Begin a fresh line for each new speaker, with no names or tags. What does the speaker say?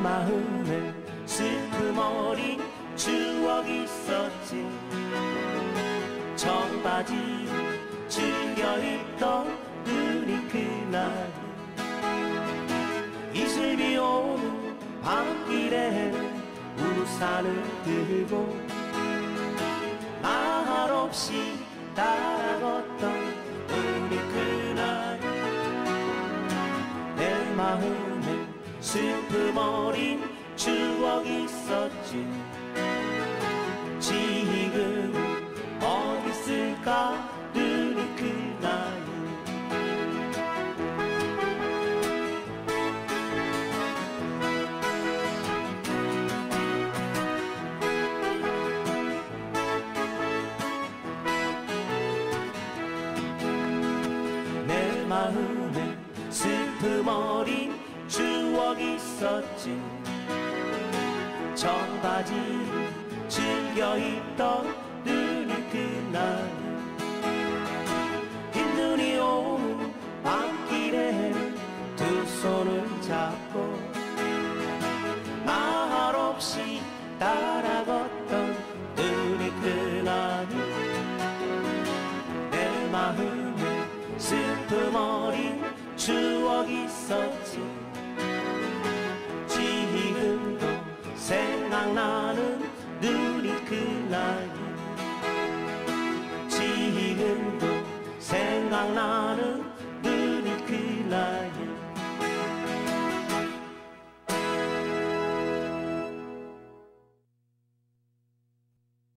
마음에 슬픔 어린 추억 있었지. 청바지 즐겨 입던 우리 그날, 이슬비 오는 밤길에 우산을 들고 말없이 따라걷던 우리 그날. 내 마음에 슬픔 어린 추억 있었지. 지금 어디 있을까 우리 그날. 내 마음에 슬픔 어린 추억 있었지. 청바지 즐겨 입던 우리 그날, 흰 눈이 오는 밤길에 두 손을 잡고 말없이 따라걷던 우리 그날. 내 마음에 슬픔 어린 추억 있었지. 지금도 생각나는 우리 그날. 지금도 생각나는